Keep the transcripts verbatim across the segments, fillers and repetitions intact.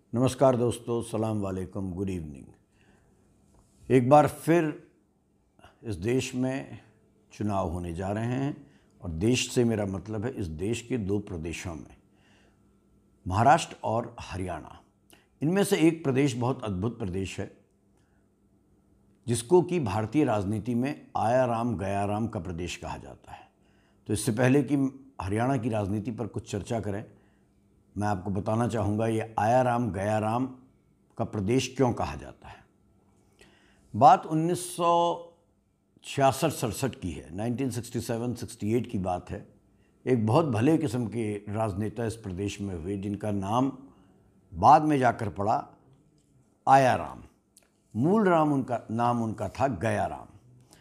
नमस्कार दोस्तों, सलाम वालेकुम, गुड इवनिंग। एक बार फिर इस देश में चुनाव होने जा रहे हैं और देश से मेरा मतलब है इस देश के दो प्रदेशों में, महाराष्ट्र और हरियाणा। इनमें से एक प्रदेश बहुत अद्भुत प्रदेश है जिसको कि भारतीय राजनीति में आया राम गया राम का प्रदेश कहा जाता है। तो इससे पहले कि हरियाणा की राजनीति पर कुछ चर्चा करें, मैं आपको बताना चाहूँगा ये आया राम गया राम का प्रदेश क्यों कहा जाता है। बात उन्नीस सौ छियासठ सड़सठ की है, उन्नीस सौ सड़सठ अड़सठ की बात है। एक बहुत भले किस्म के राजनेता इस प्रदेश में हुए जिनका नाम बाद में जाकर पड़ा आया राम। मूल राम उनका नाम उनका था गया राम।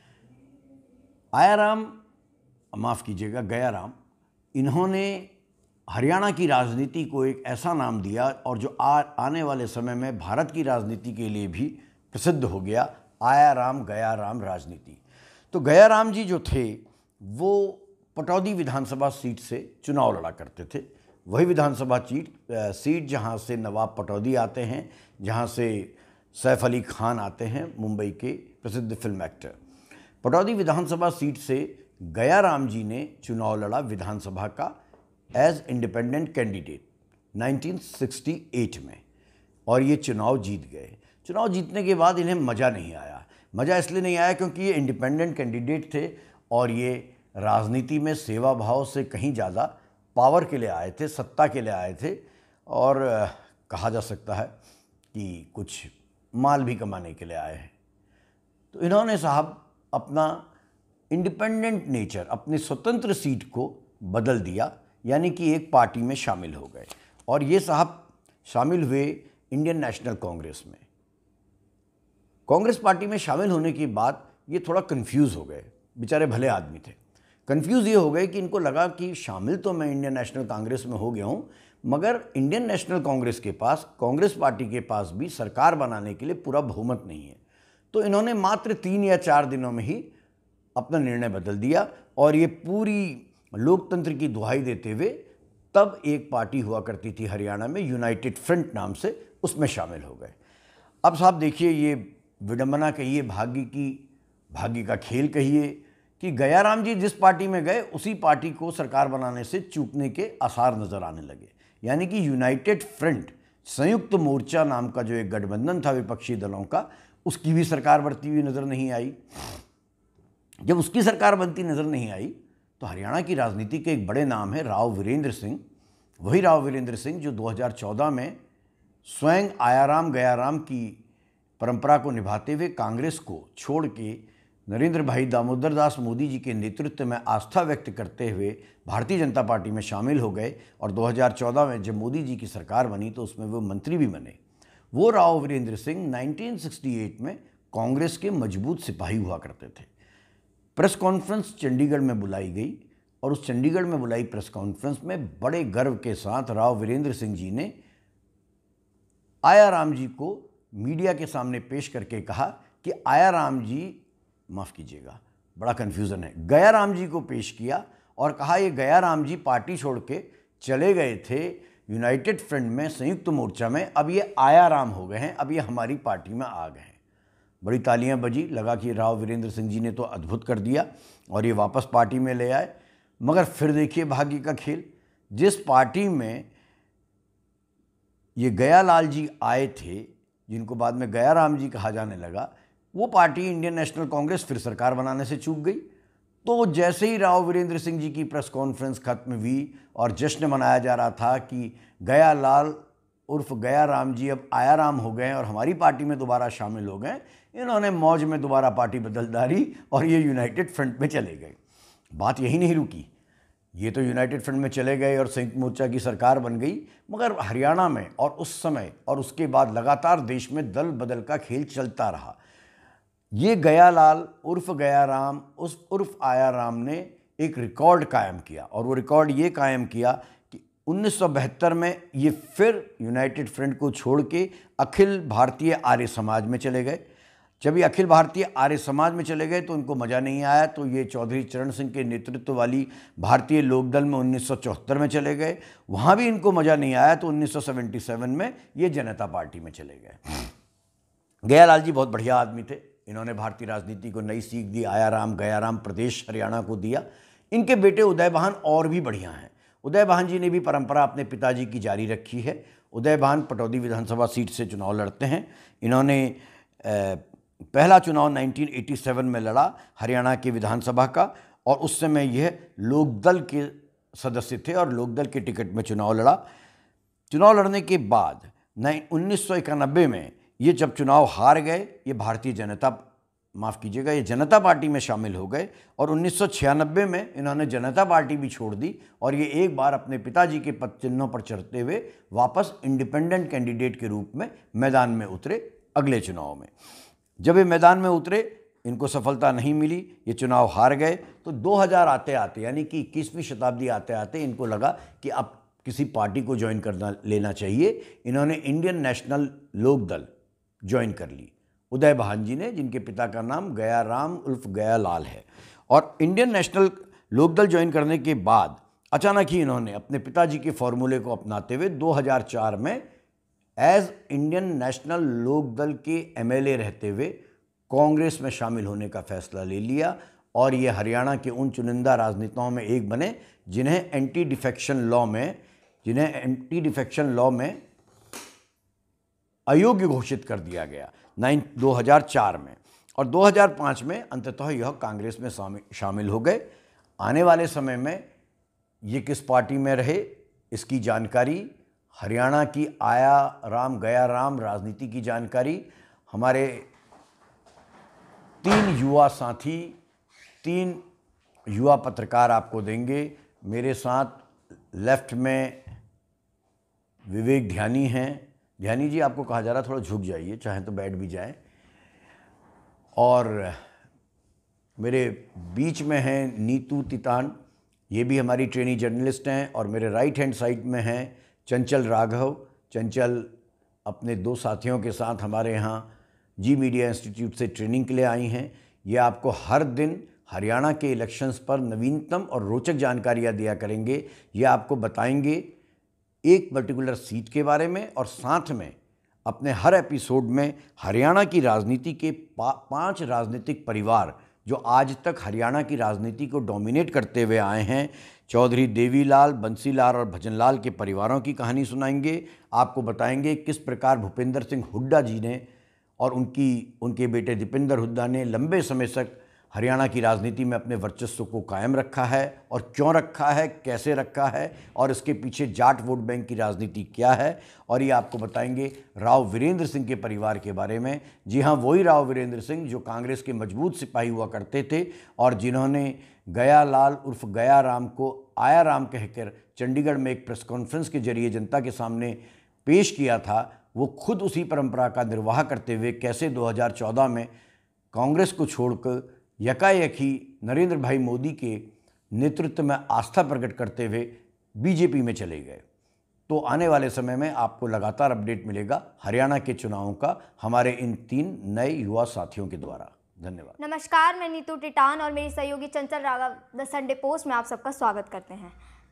आया राम, माफ़ कीजिएगा, गया राम, इन्होंने हरियाणा की राजनीति को एक ऐसा नाम दिया और जो आ, आने वाले समय में भारत की राजनीति के लिए भी प्रसिद्ध हो गया, आया राम गया राम राजनीति। तो गया राम जी जो थे वो पटौदी विधानसभा सीट से चुनाव लड़ा करते थे। वही विधानसभा सीट सीट जहां से नवाब पटौदी आते हैं, जहां से सैफ अली खान आते हैं, मुंबई के प्रसिद्ध फिल्म एक्टर। पटौदी विधानसभा सीट से गया राम जी ने चुनाव लड़ा विधानसभा का एज इंडिपेंडेंट कैंडिडेट उन्नीस सौ अड़सठ में, और ये चुनाव जीत गए। चुनाव जीतने के बाद इन्हें मज़ा नहीं आया। मज़ा इसलिए नहीं आया क्योंकि ये इंडिपेंडेंट कैंडिडेट थे और ये राजनीति में सेवा भाव से कहीं ज़्यादा पावर के लिए आए थे, सत्ता के लिए आए थे, और कहा जा सकता है कि कुछ माल भी कमाने के लिए आए हैं। तो इन्होंने साहब अपना इंडिपेंडेंट नेचर, अपनी स्वतंत्र सीट को बदल दिया, यानी कि एक पार्टी में शामिल हो गए। और ये साहब शामिल हुए इंडियन नेशनल कांग्रेस में। कांग्रेस पार्टी में शामिल होने के बाद ये थोड़ा कंफ्यूज हो गए। बेचारे भले आदमी थे। कंफ्यूज ये हो गए कि इनको लगा कि शामिल तो मैं इंडियन नेशनल कांग्रेस में हो गया हूँ, मगर इंडियन नेशनल कांग्रेस के पास, कांग्रेस पार्टी के पास भी सरकार बनाने के लिए पूरा बहुमत नहीं है। तो इन्होंने मात्र तीन या चार दिनों में ही अपना निर्णय बदल दिया और ये पूरी लोकतंत्र की दुहाई देते हुए, तब एक पार्टी हुआ करती थी हरियाणा में, यूनाइटेड फ्रंट नाम से, उसमें शामिल हो गए। अब साहब देखिए, ये विडंबना कहिए, भाग्य की भाग्य का खेल कहिए कि गया राम जी जिस पार्टी में गए उसी पार्टी को सरकार बनाने से चूकने के आसार नजर आने लगे। यानी कि यूनाइटेड फ्रंट, संयुक्त मोर्चा नाम का जो एक गठबंधन था विपक्षी दलों का, उसकी भी सरकार बनती हुई नजर नहीं आई। जब उसकी सरकार बनती नजर नहीं आई तो हरियाणा की राजनीति के एक बड़े नाम है राव वीरेंद्र सिंह। वही राव वीरेंद्र सिंह जो दो हज़ार चौदह में स्वयं आया राम गया राम की परंपरा को निभाते हुए कांग्रेस को छोड़ के नरेंद्र भाई दामोदर दास मोदी जी के नेतृत्व में आस्था व्यक्त करते हुए भारतीय जनता पार्टी में शामिल हो गए। और दो हज़ार चौदह में जब मोदी जी की सरकार बनी तो उसमें वो मंत्री भी बने। वो राव वीरेंद्र सिंह उन्नीस सौ अड़सठ में कांग्रेस के मजबूत सिपाही हुआ करते थे। प्रेस कॉन्फ्रेंस चंडीगढ़ में बुलाई गई और उस चंडीगढ़ में बुलाई प्रेस कॉन्फ्रेंस में बड़े गर्व के साथ राव वीरेंद्र सिंह जी ने आया राम जी को मीडिया के सामने पेश करके कहा कि आया राम जी, माफ़ कीजिएगा, बड़ा कन्फ्यूज़न है, गया राम जी को पेश किया और कहा ये गया राम जी पार्टी छोड़ के चले गए थे यूनाइटेड फ्रंट में, संयुक्त मोर्चा में, अब ये आया राम हो गए हैं, अब ये हमारी पार्टी में आ गए हैं। बड़ी तालियां बजी, लगा कि राव वीरेंद्र सिंह जी ने तो अद्भुत कर दिया और ये वापस पार्टी में ले आए। मगर फिर देखिए भाग्य का खेल, जिस पार्टी में ये गया लाल जी आए थे, जिनको बाद में गया राम जी कहा जाने लगा, वो पार्टी इंडियन नेशनल कांग्रेस फिर सरकार बनाने से चूक गई। तो जैसे ही राव वीरेंद्र सिंह जी की प्रेस कॉन्फ्रेंस खत्म हुई और जश्न मनाया जा रहा था कि गया लाल उर्फ गया राम जी अब आया राम हो गए और हमारी पार्टी में दोबारा शामिल हो गए, इन्होंने मौज में दोबारा पार्टी बदल डाली और ये यूनाइटेड फ्रंट में चले गए। बात यही नहीं रुकी, ये तो यूनाइटेड फ्रंट में चले गए और संयुक्त मोर्चा की सरकार बन गई, मगर हरियाणा में और उस समय और उसके बाद लगातार देश में दल बदल का खेल चलता रहा। ये गया लाल उर्फ गया राम उस उर्फ आया राम ने एक रिकॉर्ड कायम किया, और वो रिकॉर्ड ये कायम किया कि उन्नीस सौ बहत्तर में ये फिर यूनाइटेड फ्रंट को छोड़ के अखिल भारतीय आर्य समाज में चले गए। जब ये अखिल भारतीय आर्य समाज में चले गए तो उनको मज़ा नहीं आया, तो ये चौधरी चरण सिंह के नेतृत्व वाली भारतीय लोकदल में उन्नीस सौ चौहत्तर में चले गए। वहाँ भी इनको मज़ा नहीं आया तो उन्नीस सौ सतहत्तर में ये जनता पार्टी में चले गए। गयालाल जी बहुत बढ़िया आदमी थे, इन्होंने भारतीय राजनीति को नई सीख दी, आया राम गया राम प्रदेश हरियाणा को दिया। इनके बेटे उदय भान और भी बढ़िया हैं। उदय भान जी ने भी परंपरा अपने पिताजी की जारी रखी है। उदय भान पटौदी विधानसभा सीट से चुनाव लड़ते हैं। इन्होंने पहला चुनाव उन्नीस सौ सत्तासी में लड़ा हरियाणा की विधानसभा का, और उस समय यह लोकदल के सदस्य थे और लोकदल के टिकट में चुनाव लड़ा। चुनाव लड़ने के बाद उन्नीस सौ इक्यानबे में ये जब चुनाव हार गए, ये भारतीय जनता माफ़ कीजिएगा ये जनता पार्टी में शामिल हो गए, और उन्नीस सौ छियानबे में इन्होंने जनता पार्टी भी छोड़ दी और ये एक बार अपने पिताजी के पद चिन्हों पर चढ़ते हुए वापस इंडिपेंडेंट कैंडिडेट के रूप में मैदान में उतरे। अगले चुनाव में जब ये मैदान में उतरे, इनको सफलता नहीं मिली, ये चुनाव हार गए, तो दो हज़ार आते आते यानी कि इक्कीसवीं शताब्दी आते आते इनको लगा कि अब किसी पार्टी को ज्वाइन करना लेना चाहिए। इन्होंने इंडियन नेशनल लोकदल ज्वाइन कर ली, उदय भान जी ने, जिनके पिता का नाम गया राम उर्फ गयालाल है। और इंडियन नेशनल लोकदल ज्वाइन करने के बाद अचानक ही इन्होंने अपने पिताजी के फॉर्मूले को अपनाते हुए दो हज़ार चार में एज इंडियन नेशनल लोकदल के एमएलए रहते हुए कांग्रेस में शामिल होने का फैसला ले लिया, और ये हरियाणा के उन चुनिंदा राजनेताओं में एक बने जिन्हें एंटी डिफेक्शन लॉ में जिन्हें एंटी डिफेक्शन लॉ में अयोग्य घोषित कर दिया गया नाइन दो हज़ार चार में, और दो हज़ार पाँच में अंततः यह कांग्रेस में शामिल हो गए। आने वाले समय में ये किस पार्टी में रहे, इसकी जानकारी, हरियाणा की आया राम गया राम राजनीति की जानकारी हमारे तीन युवा साथी, तीन युवा पत्रकार आपको देंगे। मेरे साथ लेफ्ट में विवेक ध्यानी हैं। ध्यानी जी, आपको कहा जा रहा थोड़ा झुक जाइए, चाहे तो बैठ भी जाए। और मेरे बीच में हैं नीतू तितान, ये भी हमारी ट्रेनी जर्नलिस्ट हैं। और मेरे राइट हैंड साइड में हैं चंचल राघव। चंचल अपने दो साथियों के साथ हमारे यहाँ जी मीडिया इंस्टीट्यूट से ट्रेनिंग के लिए आई हैं। ये आपको हर दिन हरियाणा के इलेक्शंस पर नवीनतम और रोचक जानकारियाँ दिया करेंगे। ये आपको बताएंगे एक पर्टिकुलर सीट के बारे में, और साथ में अपने हर एपिसोड में हरियाणा की राजनीति के पा, पांच राजनीतिक परिवार जो आज तक हरियाणा की राजनीति को डोमिनेट करते हुए आए हैं, चौधरी देवीलाल, बंसीलाल और भजनलाल के परिवारों की कहानी सुनाएंगे। आपको बताएंगे किस प्रकार भूपेंद्र सिंह हुड्डा जी ने और उनकी उनके बेटे दीपेंद्र हुड्डा ने लंबे समय तक हरियाणा की राजनीति में अपने वर्चस्व को कायम रखा है, और क्यों रखा है, कैसे रखा है, और इसके पीछे जाट वोट बैंक की राजनीति क्या है। और ये आपको बताएंगे राव वीरेंद्र सिंह के परिवार के बारे में। जी हाँ, वही राव वीरेंद्र सिंह जो कांग्रेस के मजबूत सिपाही हुआ करते थे और जिन्होंने गयालाल उर्फ गया राम को आया राम कहकर चंडीगढ़ में एक प्रेस कॉन्फ्रेंस के जरिए जनता के सामने पेश किया था। वो खुद उसी परंपरा का निर्वाह करते हुए कैसे दो हज़ार चौदह में कांग्रेस को छोड़कर यकायक ही नरेंद्र भाई मोदी के नेतृत्व में आस्था प्रकट करते हुए बीजेपी में चले गए। तो आने वाले समय में आपको लगातार अपडेट मिलेगा हरियाणा के चुनावों का हमारे इन तीन नए युवा साथियों के द्वारा। धन्यवाद। नमस्कार, मैं नीतू टिटान और मेरी सहयोगी चंचल राघव द संडे पोस्ट में आप सबका स्वागत करते हैं।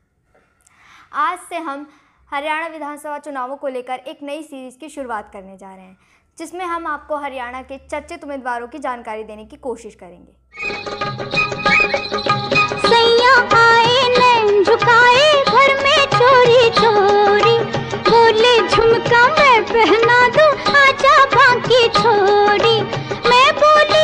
आज से हम हरियाणा विधानसभा चुनावों को लेकर एक नई सीरीज़ की शुरुआत करने जा रहे हैं, जिसमें हम आपको हरियाणा के चर्चित उम्मीदवारों की जानकारी देने की कोशिश करेंगे। सैया आए नैन झुकाए घर में चोरी चोरी, बोले झुमका मैं पहना दूं आजा बाकी छोड़ी। मैं बोली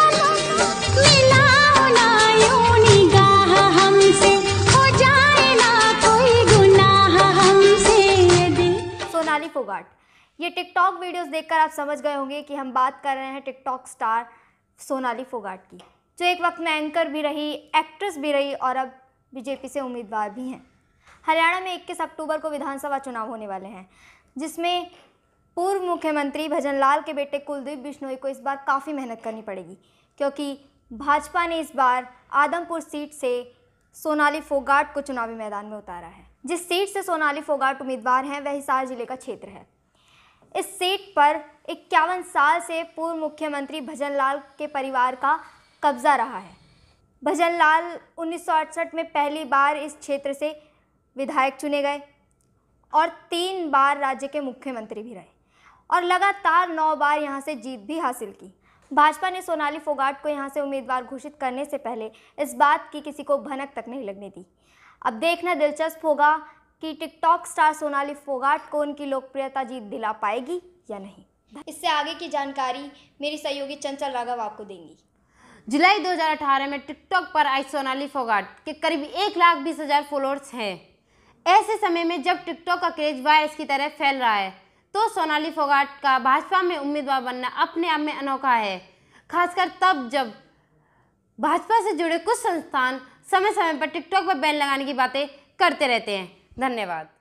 मिलाओ ना यूं निगाह हमसे, हो जाए ना कोई गुनाह हमसे। सोनाली फोगाट, ये टिकटॉक वीडियोस देखकर आप समझ गए होंगे कि हम बात कर रहे हैं टिकटॉक स्टार सोनाली फोगाट की, जो एक वक्त में एंकर भी रही, एक्ट्रेस भी रही और अब बीजेपी से उम्मीदवार भी हैं। हरियाणा में इक्कीस अक्टूबर को विधानसभा चुनाव होने वाले हैं, जिसमें पूर्व मुख्यमंत्री भजनलाल के बेटे कुलदीप बिश्नोई को इस बार काफ़ी मेहनत करनी पड़ेगी, क्योंकि भाजपा ने इस बार आदमपुर सीट से सोनाली फोगाट को चुनावी मैदान में उतारा है। जिस सीट से सोनाली फोगाट उम्मीदवार हैं वह हिसार जिले का क्षेत्र है। इस सीट पर इक्यावन साल से पूर्व मुख्यमंत्री भजनलाल के परिवार का कब्जा रहा है। भजनलाल उन्नीस सौ अड़सठ में पहली बार इस क्षेत्र से विधायक चुने गए और तीन बार राज्य के मुख्यमंत्री भी रहे और लगातार नौ बार यहां से जीत भी हासिल की। भाजपा ने सोनाली फोगाट को यहां से उम्मीदवार घोषित करने से पहले इस बात की किसी को भनक तक नहीं लगने दी। अब देखना दिलचस्प होगा कि टिकटॉक स्टार सोनाली फोगाट को उनकी लोकप्रियता जीत दिला पाएगी या नहीं। इससे आगे की जानकारी मेरी सहयोगी चंचल राघव आपको देंगी। जुलाई दो हज़ार अठारह में टिकटॉक पर आई सोनाली फोगाट के करीब एक लाख बीस हजार फॉलोअर्स हैं। ऐसे समय में जब टिकटॉक का क्रेज वायरस की तरह फैल रहा है तो सोनाली फोगाट का भाजपा में उम्मीदवार बनना अपने आप में अनोखा है, खासकर तब जब भाजपा से जुड़े कुछ संस्थान समय समय पर टिकटॉक पर बैन लगाने की बातें करते रहते हैं। धन्यवाद।